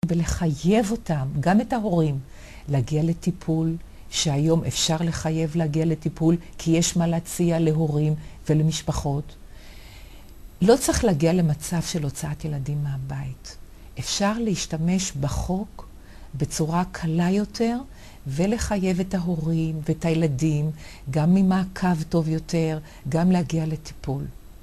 ולחייב אותם, גם את ההורים, להגיע לטיפול, שהיום אפשר לחייב להגיע לטיפול, כי יש מה להציע להורים ולמשפחות. לא צריך להגיע למצב של הוצאת ילדים מהבית. אפשר להשתמש בחוק בצורה קלה יותר, ולחייב את ההורים ואת הילדים, גם ממעקב טוב יותר, גם להגיע לטיפול.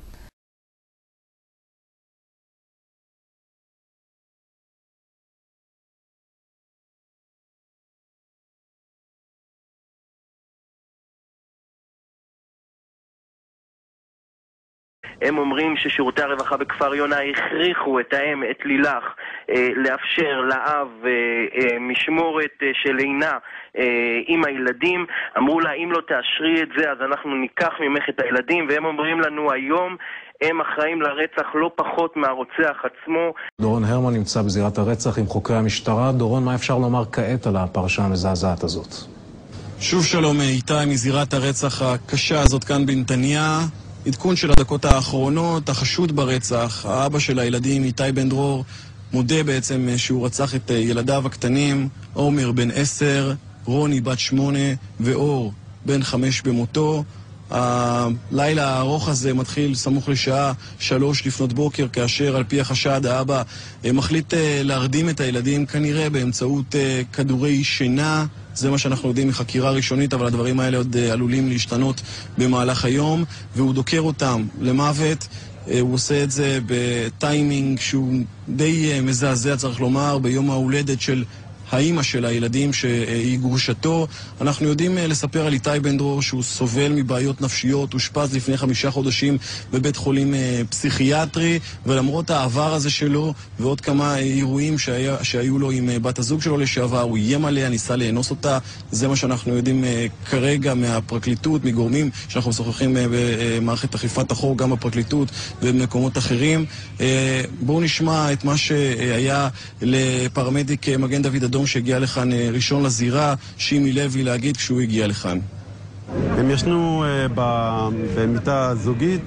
הם אומרים ששירותי הרווחה בכפר יונה הכריחו את האם, את לילך, לאפשר לאב משמורת של לינה עם הילדים. אמרו לה, אם לא תאשרי את זה, אז אנחנו ניקח ממך את הילדים, והם אומרים לנו היום, הם אחראים לרצח לא פחות מהרוצח עצמו. דורון הרמן נמצא בזירת הרצח עם חוקרי המשטרה. דורון, מה אפשר לומר כעת על הפרשה המזעזעת הזאת? שוב שלום איתי מזירת הרצח הקשה הזאת כאן בנתניה. עדכון של הדקות האחרונות, החשוד ברצח, האבא של הילדים, איתי בן דרור, מודה בעצם שהוא רצח את ילדיו הקטנים, עומר בן 10, רוני בת 8 ואור בן 5 במותו. הלילה הארוך הזה מתחיל סמוך לשעה 3 לפנות בוקר, כאשר על פי החשד האבא מחליט להרדים את הילדים כנראה באמצעות כדורי שינה. זה מה שאנחנו יודעים מחקירה ראשונית, אבל הדברים האלה עוד עלולים להשתנות במהלך היום, והוא דוקר אותם למוות. הוא עושה את זה בטיימינג שהוא די מזעזע, צריך לומר, ביום ההולדת של האימא של הילדים שהיא גרושתו. אנחנו יודעים לספר על איתי בן דרור שהוא סובל מבעיות נפשיות, הוא אושפז לפני 5 חודשים בבית חולים פסיכיאטרי, ולמרות העבר הזה שלו ועוד כמה אירועים שהיו לו עם בת הזוג שלו לשעבר, הוא איים עליה, ניסה לאנוס אותה. זה מה שאנחנו יודעים כרגע מהפרקליטות, מגורמים שאנחנו משוחחים במערכת אכיפת החוק, גם בפרקליטות ובמקומות אחרים. בואו נשמע את מה שהיה לפרמדיק מגן דוד אדום שהגיע לכאן ראשון לזירה, שימי לוי, להגיד כשהוא הגיע לכאן. הם ישנו במיטה זוגית,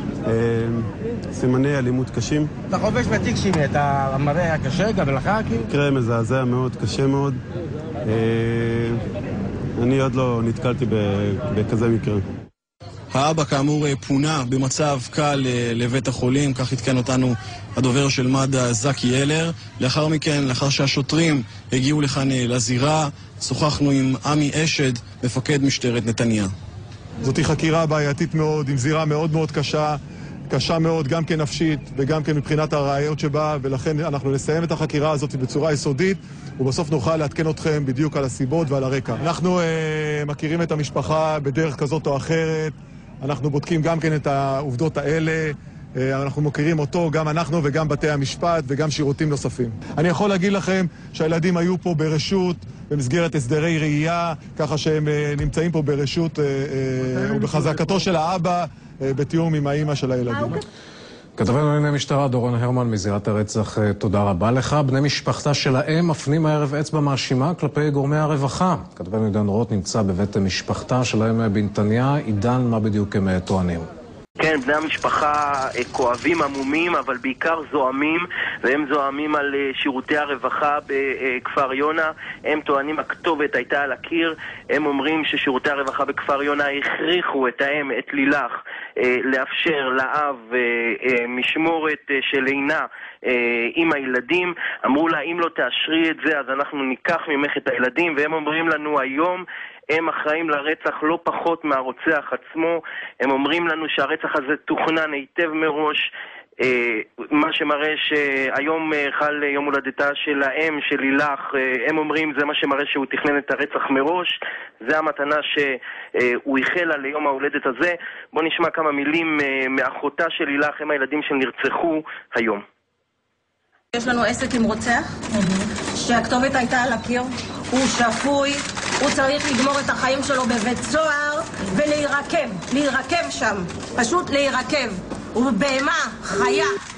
סימני אלימות קשים. אתה חובש בתיק שימי, אתה מראה קשה גם לך? מקרה מזעזע מאוד, קשה מאוד. אני עוד לא נתקלתי בכזה מקרה. האבא כאמור פונה במצב קל לבית החולים, כך התקן אותנו הדובר של מד"א זקי אלר. לאחר מכן, לאחר שהשוטרים הגיעו לכאן לזירה, שוחחנו עם עמי אשד, מפקד משטרת נתניה. זאת חקירה בעייתית מאוד, עם זירה מאוד מאוד קשה מאוד, גם כן נפשית וגם כן מבחינת הראיות שבה, ולכן אנחנו נסיים את החקירה הזאת בצורה יסודית, ובסוף נוכל לעדכן אתכם בדיוק על הסיבות ועל הרקע. אנחנו מכירים את המשפחה בדרך כזאת או אחרת, אנחנו בודקים גם כן את העובדות האלה, אנחנו מוכרים אותו, גם אנחנו וגם בתי המשפט וגם שירותים נוספים. אני יכול להגיד לכם שהילדים היו פה ברשות, במסגרת הסדרי ראייה, ככה שהם נמצאים פה ברשות ובחזקתו של האבא, בתיאום עם האמא של הילדים. כתבנו לענייני משטרה דורון הרמן מזירת הרצח, תודה רבה לך. בני משפחתה של האם מפנים הערב אצבע מאשימה כלפי גורמי הרווחה. כתבנו עידן רוט נמצא בבית משפחתה של האם בנתניה. עידן, מה בדיוק הם טוענים? כן, בני המשפחה כואבים, עמומים, אבל בעיקר זועמים, והם זועמים על שירותי הרווחה בכפר יונה. הם טוענים הכתובת הייתה על הקיר. הם אומרים ששירותי הרווחה בכפר יונה הכריחו את האם, את לילך, לאפשר לאב משמורת של לינה עם הילדים. אמרו לה, אם לא תאשרי את זה, אז אנחנו ניקח ממך את הילדים, והם אומרים לנו היום, הם אחראים לרצח לא פחות מהרוצח עצמו. הם אומרים לנו שהרצח הזה תוכנן היטב מראש, מה שמראה שהיום חל יום הולדתה של האם, של לילך. הם אומרים זה מה שמראה שהוא תכנן את הרצח מראש. זה המתנה שהוא החלה ליום ההולדת הזה. בוא נשמע כמה מילים מאחותה של לילך, הם הילדים שנרצחו היום. יש לנו עסק עם רוצח, שהכתובת הייתה על הקיר, הוא שפוי, הוא צריך לגמור את החיים שלו בבית סוהר ולהירקב שם, פשוט להירקב. הוא בהמה, חיה.